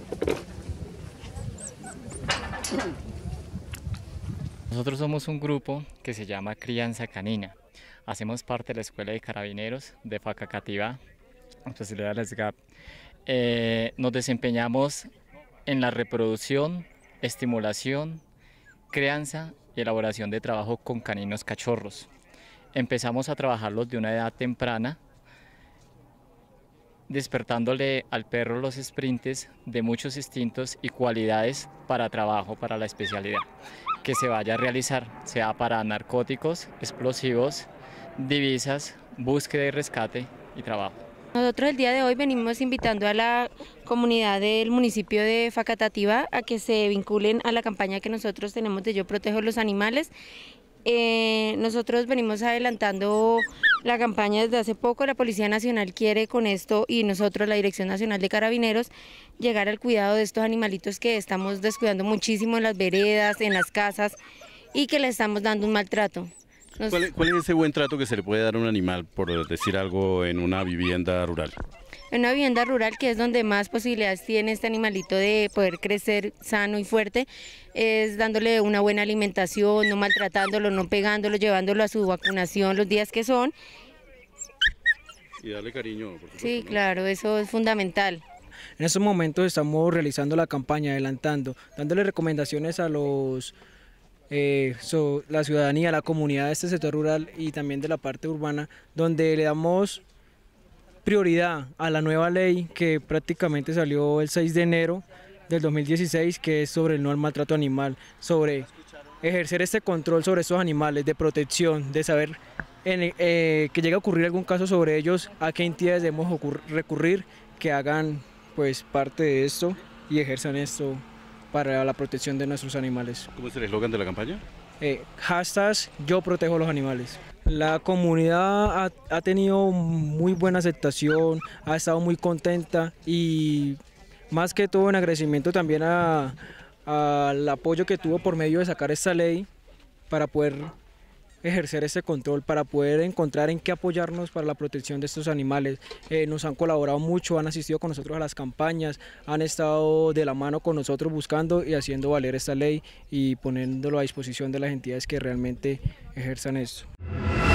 Nosotros somos un grupo que se llama Crianza Canina. Hacemos parte de la Escuela de Carabineros de Facacatibá, especialidad de SGAP. Nos desempeñamos en la reproducción, estimulación, crianza y elaboración de trabajo con caninos cachorros. Empezamos a trabajarlos de una edad temprana, despertándole al perro los sprints de muchos instintos y cualidades para trabajo, para la especialidad que se vaya a realizar, sea para narcóticos, explosivos, divisas, búsqueda y rescate y trabajo. Nosotros el día de hoy venimos invitando a la comunidad del municipio de Facatativá a que se vinculen a la campaña que nosotros tenemos de Yo Protejo los Animales. Nosotros venimos adelantando la campaña desde hace poco. La Policía Nacional quiere con esto y nosotros, la Dirección Nacional de Carabineros, llegar al cuidado de estos animalitos que estamos descuidando muchísimo en las veredas, en las casas y que le estamos dando un maltrato. ¿Cuál es ese buen trato que se le puede dar a un animal, por decir algo, en una vivienda rural? En una vivienda rural, que es donde más posibilidades tiene este animalito de poder crecer sano y fuerte, es dándole una buena alimentación, no maltratándolo, no pegándolo, llevándolo a su vacunación los días que son. Y darle cariño, por supuesto, Sí, ¿no? claro, eso es fundamental. En estos momentos estamos realizando la campaña, adelantando, dándole recomendaciones a la ciudadanía, la comunidad de este sector rural y también de la parte urbana, donde le damos prioridad a la nueva ley que prácticamente salió el 6 de enero del 2016, que es sobre el no al maltrato animal, sobre ejercer este control sobre estos animales, de protección, de saber que llegue a ocurrir algún caso sobre ellos, a qué entidades debemos recurrir, que hagan pues parte de esto y ejerzan esto para la protección de nuestros animales. ¿Cómo es el eslogan de la campaña? Hashtag Yo Protejo los Animales. La comunidad ha tenido muy buena aceptación, ha estado muy contenta y más que todo en agradecimiento también al apoyo que tuvo por medio de sacar esta ley para poder ejercer ese control, para poder encontrar en qué apoyarnos para la protección de estos animales. Nos han colaborado mucho, han asistido con nosotros a las campañas, han estado de la mano con nosotros buscando y haciendo valer esta ley y poniéndolo a disposición de las entidades que realmente ejerzan esto.